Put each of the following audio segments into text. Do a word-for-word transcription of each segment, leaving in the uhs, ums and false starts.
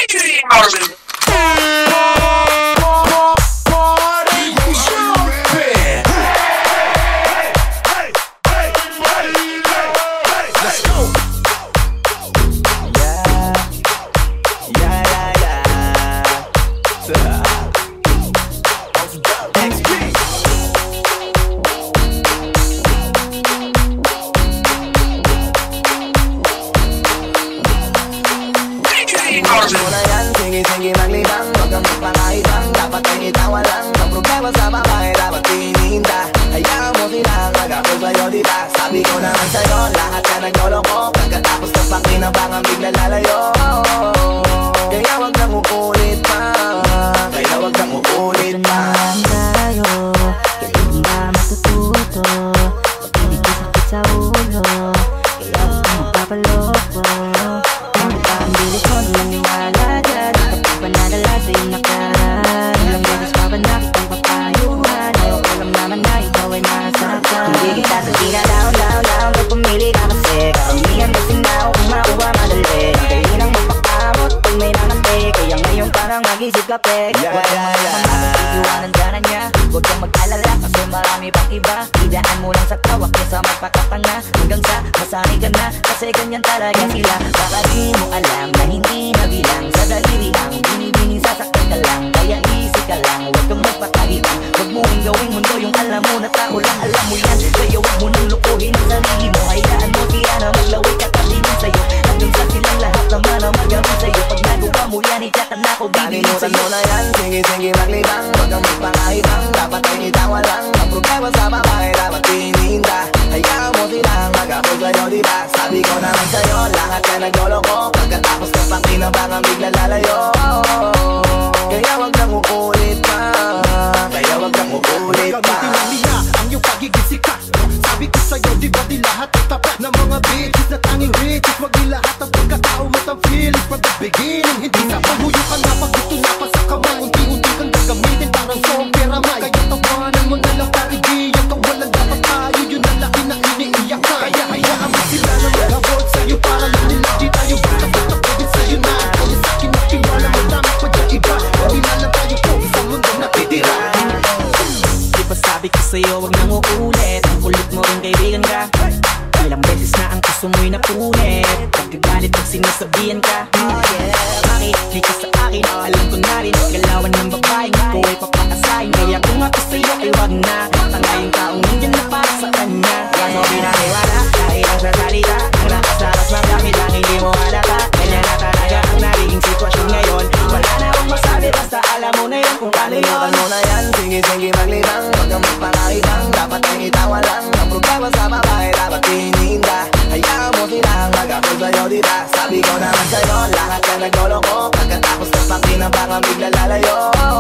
Marvin. Muna yan, sige-sige maglibang, huwag kang magpakaibang. Dapat ay itawa lang, ang problema sa babae dapat tinihinda. Hayaan mo silang mag-ako sa'yo, diba? Sabi ko naman sa'yo, lahat ka nagloloko. Pagkatapos ng pakinabangan, bigla lalayo. Kaya huwag nang uulit pa, kaya huwag nang uulit pa. Tayo, kailan ba matututo? Pag hindi ko sakit sa ulo, kaya huwag kang magpapaloko. Ang bilis mo nung naniwala dyan, kapag panadala sa iyong nakaraan. Ilang beses pa ba nakitang papayuhan? Ayaw ko lang naman na ikaw ay masaktan. Hindi kita sa tina down, down, down, pag pumili ka kasi karamihan kasi na ako kung makuha madali. Ang kailinang mapakamot pag may nanante, kaya ngayon parang mag-isip ka pek. Yeah, yeah, yeah. Iwanan dyanan niya, huwag kang mag-alala kasi marami pang iba. Idaan mo lang sa tawa kesa magpakatanga, hanggang sa masanay ka na kasi ganyan talaga sila. Baka di mo alam na hindi na bilang sa daliri ang binibining sasaktan ka lang. Kaya easy ka lang, huwag kang magpakalitan. Huwag mo ang gawing mundo yung alam mo na tao lang alam mo yan. Kaya huwag mo nang lukuhin ang sarili mo. Hayaan mo siya na maglaway ka tatingin sa'yo, hanggang sa silang lahat naman ang magawin sa'yo. Pag nagawa mo yan, itiyakan na ako bibigin Kalimutan sa'yo. mo na yan, sige-sige maglibang, huwag kang magpakaibang. Dapat ay itawa lang, ang problema sa babae dapat tinihinda. Hayaan mo silang mag-ako sa'yo, diba? Sabi ko naman sa'yo, lahat ka nagloloko. Pagkatapos ng pakinabangan, bigla lalayo. Kaya huwag nang uulit pa, kaya huwag nang uulit pa. Gamitin lang nila ang iyong pagiging sikat. Sabi ko sa'yo, di ba di lahat ay tapat ng mga bitches na tanging riches? Wag di lahat ang pagkatao mo ang feelings from the beginning. Hindi sa paghuyo ka na pag gusto na pa sa kamay. Unti-unti kang gagamitin parang sopera may. Kaya tawanan mo na lang parigiyan ka. Walang dapat tayo, yun ang laki na iniiyak ka. Kaya hayaan mo sila na mag-abot sa'yo para lang nila di tayo basta-basta pwede sa'yo na. Kaya sa'kin na tiwala mo dami pa dyan iba. Hindi na lang tayo po isang mundo na titira. Diba sabi ko sa'yo wag nang uulit, ang kulit mo rin kaibigan ka. Ilang beses na ang gusto mo'y napunit, pagkagalit pag sinasabihan ka. Oh yeah, makinig ka sa akin, alam ko na rin galawan ng babaeng ko ay papakasahin. Kaya kung ako sa'yo ay wag na, tangayin ka ang nandyan na para sa kanya. Kaso pinaniwala, dahil ang sa salita, ang nakasaras ng gamit lang hindi mo halata. Kanya na talaga ang naging sitwasyon ngayon. Wala na akong masabi basta alam mo na yun kung paano yun. Kalimutan mo na yan, sige-sige maglibang, huwag kang magpakaibang. Dapat ay itawa lang, ang problema sa babae dapat tinihinda. Hayaan mo silang mag-ako sa'yo, diba? Sabi ko naman sa'yo, lahat ka nagloloko. Pagkatapos ng pakinabangan, bigla lalayo.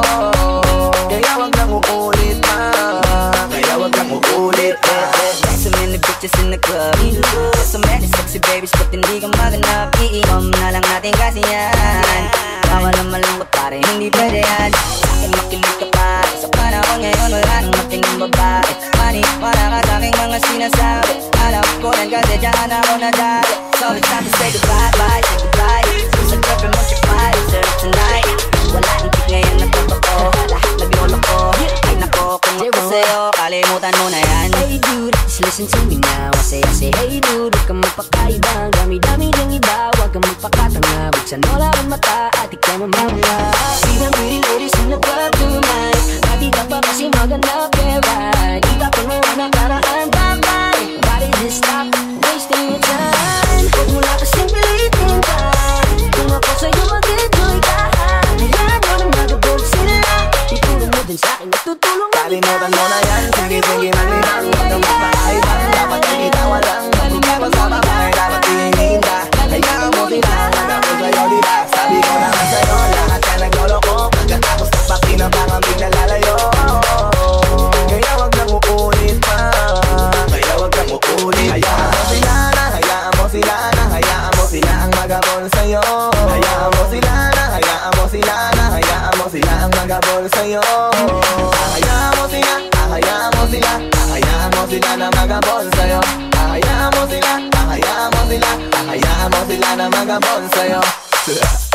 Kaya huwag nang uulit pa, kaya huwag nang uulit pa. There's so many bitches in the club, there's so many sexy babies but hindi ka maganap. Iinom na lang natin kasi yan. Bawal na malungkot pare, hindi pwede yan. Sa'kin makinig ka pa, sa panahon ngayon wala nang matinong babae. Maniwala ka sa'king mga sinasabi, alam ko yan kasi dyan ako nadali. So it's time to say goodbye, bye, say goodbye. Sa girlfriend mo check my reserve tonight. Wala intik ngayon na totoo, lahat naglolo ko. Ay nako, kung ako sa'yo, kalimutan mo na yan. Hey dude, just listen to me now. I say, I say, hey dude, huwag kang magpakaibang. Dami-dami diyang iba, huwag kang magpakatanga. Buksan mo lang ang mata at ikaw mamamula. See them pretty ladies in the club tonight. Pati ka pa kasi maganap, yeah right. Itapon mo ang nakaraan, bye-bye. Why did this stop wasting your time? Huwag mo lang kasing pilitin ka. Kung ako sa'yo mag-enjoy ka, hayaan mo na mag-abog sila. Itulong mo din sa'kin at tutulong na kita. Kalimutan mo na yan, sige-sige maglibang, huwag kang magpakaibang. Dapat ay itawa lang, ang problema sa babae dapat tinihinda. Hayaan mo silang mag-ako sa'yo, diba? Sabi ko naman sa'yo, lahat ka nagloloko. Pagkatapos ng pakinabangan, bigla lalayo. Kaya huwag nang uulit pa, kaya huwag nang uulit. Hayaan mo sila na, hayaan mo sila na, hayaan mo sila ang magabol sa'yo. Hayaan mo sila na, hayaan mo sila na, hayaan mo sila ang magabol sa'yo. Hayaan mo sila, hayaan mo sila, hayaan mo sila na magabol sa'yo. Hayaan mo sila, hayaan mo sila, hayaan mo sila na magabol sa'yo.